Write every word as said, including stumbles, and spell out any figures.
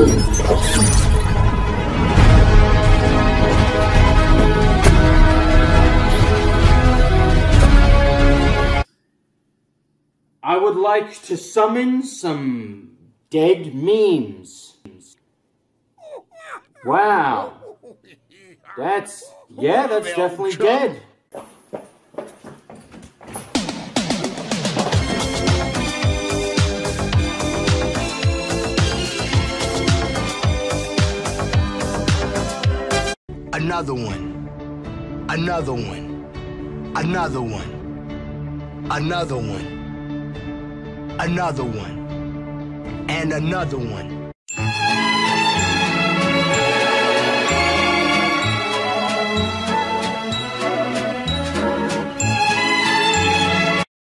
I would like to summon some dead memes. Wow. That's, yeah, that's definitely dead. Another one. Another one. Another one. Another one. Another one. And another one.